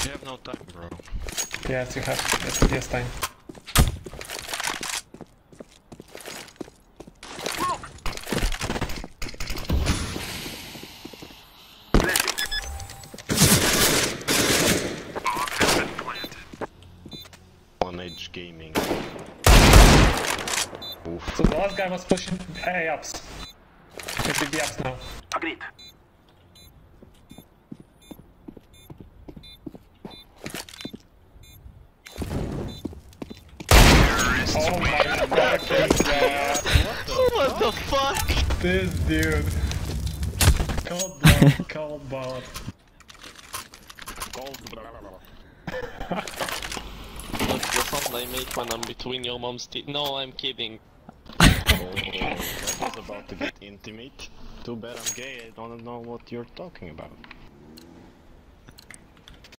You have no time, bro. Yes, you have. Yes, time. One Edge Gaming. Oof. So the last guy was pushing A ups. Should be the ups now. Agreed. Oh my fucking god. What the fuck? This dude. Cold blood, cold blood. That's the sound I make when I'm between your mom's teeth. No, I'm kidding. Oh, that was about to get intimate. Too bad I'm gay, I don't know what you're talking about.